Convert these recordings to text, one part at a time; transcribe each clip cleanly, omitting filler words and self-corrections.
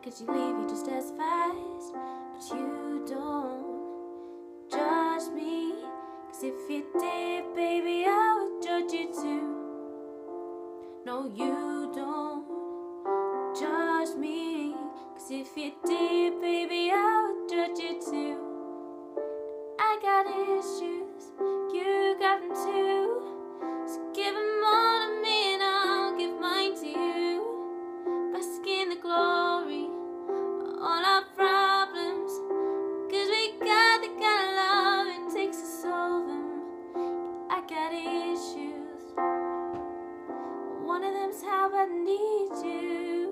could you leave you just as fast? But you don't judge me, 'cause if you did, baby, I would judge you too. No, you don't judge me, 'cause if you did, baby, I would judge you too. I got issues, you got them too, so give them all to me and I'll give mine to you. Bask in the glory of all our problems, 'cause we got the kind of love it takes to solve them. I got issues, one of them's how I need you.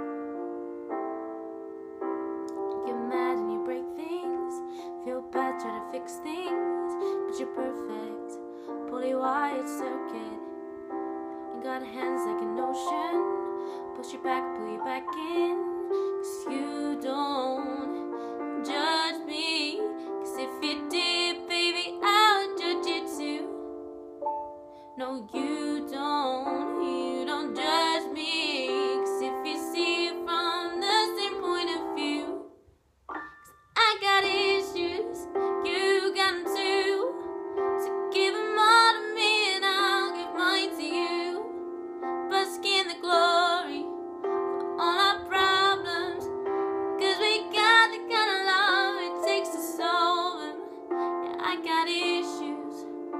Get mad and you break things, feel bad, try to fix things, but you're perfect, fully wired circuit. You got hands like an ocean, push you back, pull you back in, 'cause you don't judge me, 'cause if you did, baby, I would judge you too. No, you don't judge me, 'cause if you see it from the same point of view. 'Cause I got issues, you got them too, so give them all to me and I'll give mine to you. Bask in the glory for all our problems, 'cause we got the kind of love it takes to solve them. Yeah, I got issues,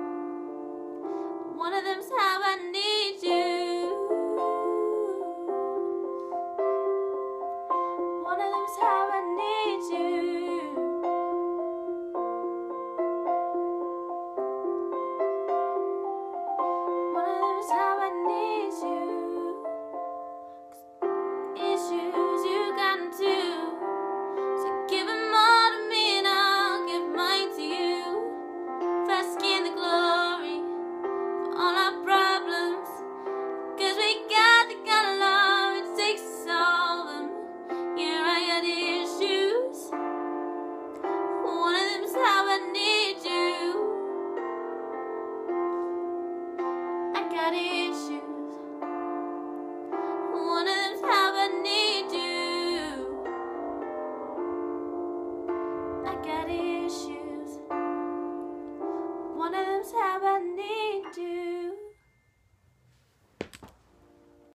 one of them's how I need you. One of them's how I need you. One of them's how I need you. 'Cause issues, you got them too, so give them all to me and I'll give mine to you. Bask in the glory for all our problems, 'cause we got the kind of love it takes to solve them. Yeah, I got issues, one of them's how I need you. I got issues, one of them's how I need you. I got issues, one of them's how